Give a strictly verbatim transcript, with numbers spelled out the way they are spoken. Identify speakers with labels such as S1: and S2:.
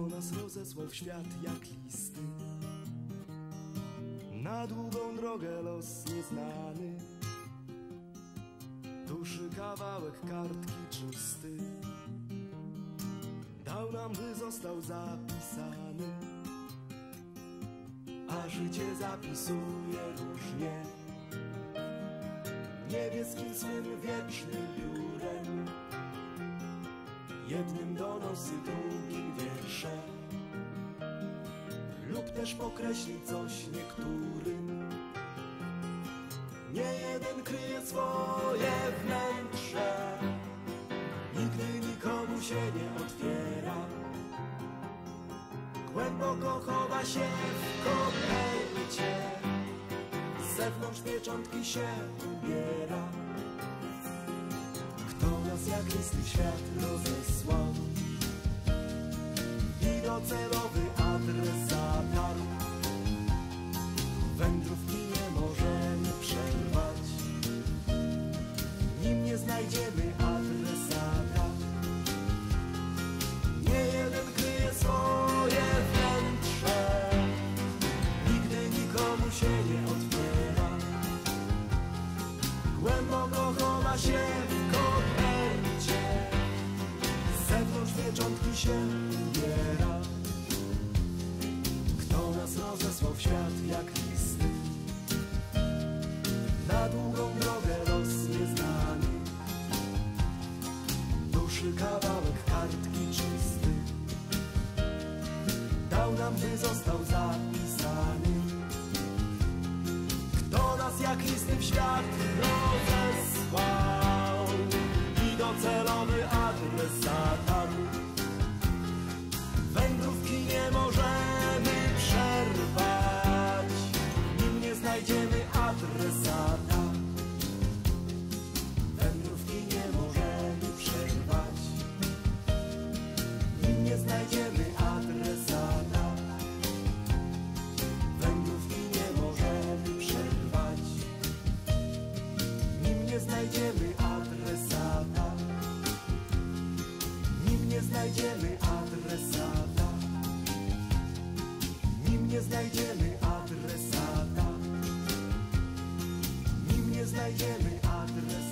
S1: Kto nas rozesłał w świat jak listy? Na długą drogę los nieznany, duszy kawałek kartki czysty. Dał nam, by został zapisany, a życie zapisuje różnie. Niebieskim swym wiecznym piórem, jednym donosy, drugim wiersze, lub też pokreśli coś niektórym. Nie jeden kryje swoje wnętrze, nigdy nikomu się nie otwiera. Głęboko chowa się w kopercie, z zewnątrz pieczątki się ubiera. Kto nas jak listy w świat rozesłał i docelowy adres zatarł? Wędrówki nie możemy przerwać, nim nie znajdziemy adresata. Nie jeden kryje swoje wnętrze, nigdy nikomu się nie otwiera. Głęboko chowa się w kopercie, z zewnątrz pieczątki się ubiera. Kto nas rozesłał w świat jak listy? Na długą drogę los nieznany, duszy kawałek kartki czysty. Dał nam, by został zapisany. Kto nas jak listy w świat rozesłał i docelowy adres zatarł? Wędrówki nie możemy przerwać, nim nie znajdziemy adresata. Wędrówki nie możemy przerwać, nim nie znajdziemy adresata. Wędrówki nie możemy przerwać, nim nie znajdziemy adresata. Nim nie znajdziemy adresata. Nim nie znajdziemy adresata. Nim nie znajdziemy adresata.